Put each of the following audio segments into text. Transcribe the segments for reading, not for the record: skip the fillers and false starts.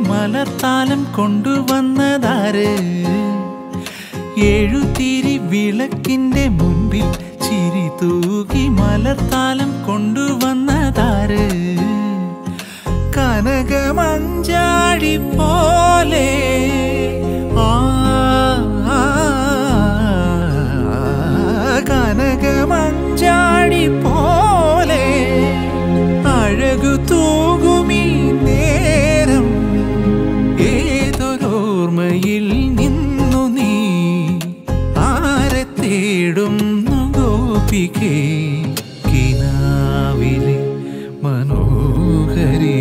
മലത്താലം കൊണ്ടുവന്നതാര്? എഴുതിരി വിളക്കിന്റെ മുൻപിൽ ചിരി തൂകി മലത്താലം കൊണ്ടുവന്നതാര്? കനകമഞ്ചാടി പോലെ കനകമഞ്ചാടി പോലെ അഴകു തൂകുമീ നേരം ഏതൊരോർമ്മയിൽ നിന്നു നീ ആരെ തേടുന്നു ഗോപികേ? കിനാവിലെ മനോഹരി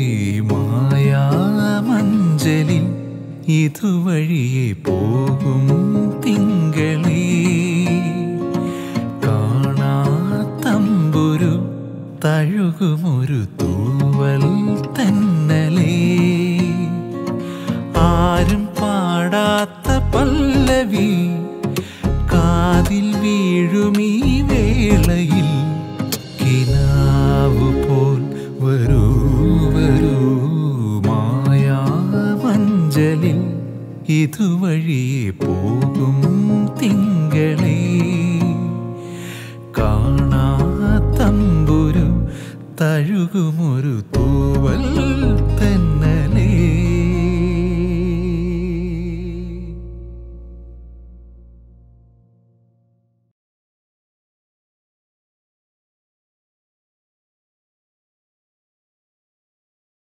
മായാമഞ്ചലിൽ ഇതുവഴിയെ പോകും തിങ്കളേ, കാണാത്തമ്പുരു തഴുകുമൊരു തൂവൽ തന്നലേ, ആരും പാടാത്ത പല്ലവി കാതിൽ വീഴുമീ വേളയിൽ കിനാവു പോൽ വരൂ വരൂ മായാമഞ്ചലിൽ ഇതുവഴിയെ പോകും തിങ്കളേ, കാണാത്തമ്പുരു തഴുകുമൊരു തൂവൽ തന്നലേ.